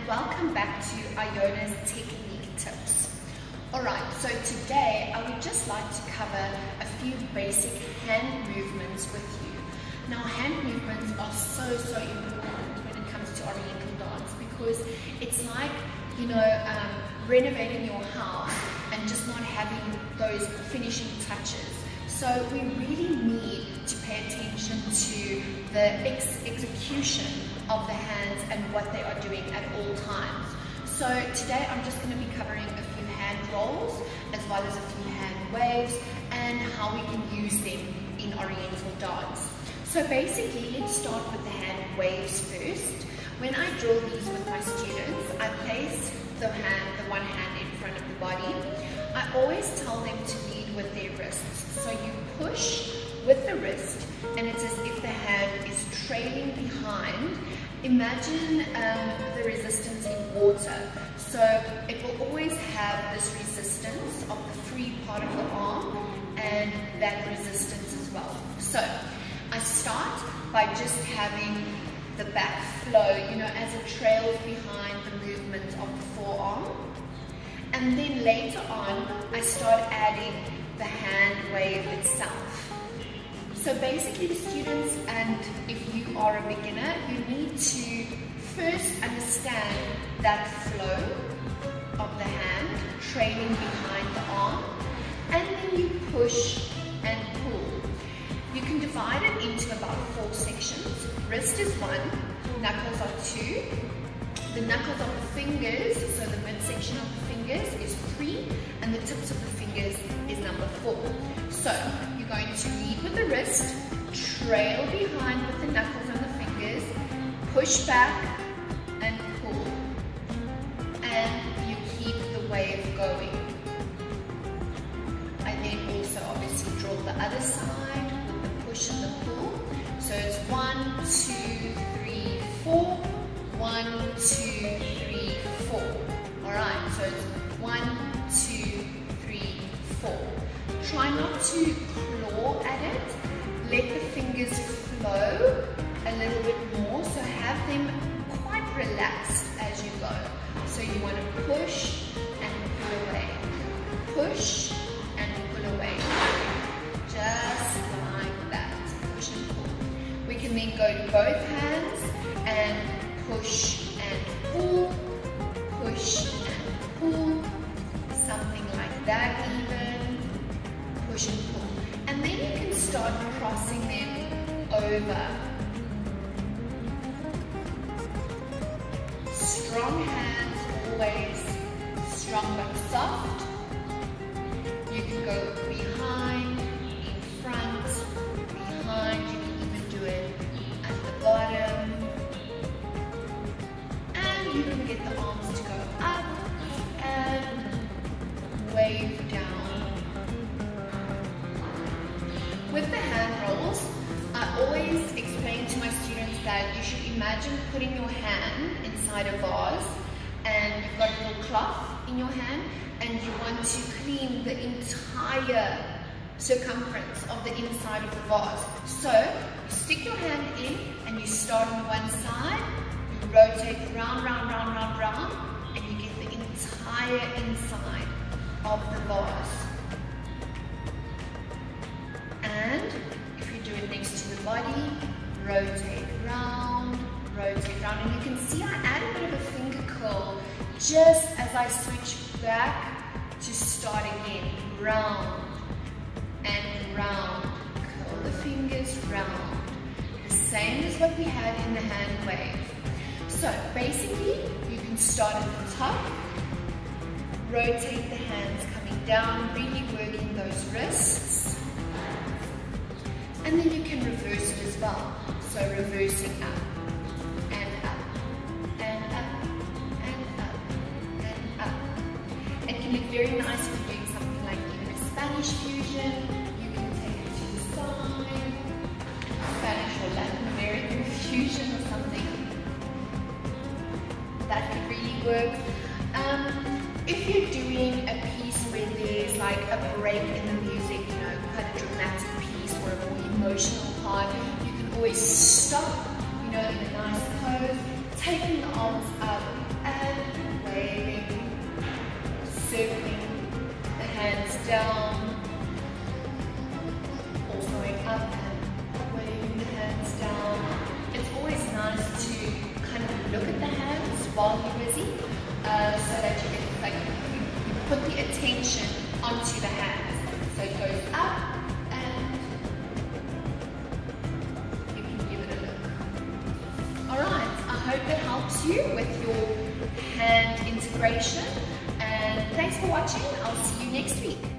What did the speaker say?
welcome back to Iona's Technique Tips. Alright, so today I would just like to cover a few basic hand movements with you. Now, hand movements are so important when it comes to Oriental dance because it's like, renovating your house and just not having those finishing touches. So we really need to pay attention to the execution of the hands and what they are doing at all times. So today I'm just going to be covering a few hand rolls as well as a few hand waves and how we can use them in Oriental dance. So basically, let's start with the hand waves first. When I drill these with my students, I place the one hand in front of the body. I always tell them to lead with their wrists. So you push with the wrist and it's as if the hand is trailing behind. Imagine the resistance in water. So it will always have this resistance of the free part of the arm and that resistance as well. So I start by just having the back flow, as it trails behind the movement of the forearm. And then later on, I start adding the hand wave itself. So basically the students, and if you are a beginner, you need to first understand that flow of the hand trailing behind the arm, and then you push and pull. You can divide it into about 4 sections. Wrist is 1, knuckles are 2, the knuckles of the fingers, so the midsection of the fingers is 3, and the tips of the fingers is number 4. So you're going to lead with the wrist, trail behind with the knuckles and the fingers, push back and pull, and you keep the wave going. I then also obviously draw the other side with the push and the pull. So it's 1, 2, 3, 4, 1, 2, 3, 4. Alright, so it's 1, 2, 3, 4. Try not to claw at it. Let the fingers flow a little bit more. So have them quite relaxed as you go. So you want to push and pull away. Push and pull away. Just like that. Push and pull. We can then go to both hands and push and pull. Push and pull. Something like that even. Push and pull. And then you can start crossing them over. Strong hands, always strong but soft. You can go behind, in front, behind. You can even do it at the bottom. And you can get the arms to go up and wave down. With the hand rolls, I always explain to my students that you should imagine putting your hand inside a vase and you've got a little cloth in your hand and you want to clean the entire circumference of the inside of the vase. So you stick your hand in and you start on one side, you rotate round, round, round, round, round, and you get the entire inside of the vase. And if you do it next to the body, rotate round, and you can see I add a bit of a finger curl just as I switch back to start again. Round and round, curl the fingers round. The same as what we had in the hand wave. So basically, you can start at the top, rotate the hands coming down, really working those wrists. And then you can reverse it as well. So reversing up and up and up and up and up. It can look very nice for doing something like even a Spanish fusion. You can take it to the side, Spanish or Latin American fusion or something. That could really work. If you're doing a piece where there's like a break in the music, quite a dramatic piece or a more emotional part, you can always stop, in a nice pose, taking the arms up and down, or going up and waving the hands down. It's always nice to kind of look at the hands while you're busy, so that you can like you put the attention onto the hands. So it goes up and you can give it a look. Alright, I hope that helps you with your hand integration, and thanks for watching. I'll see you next week.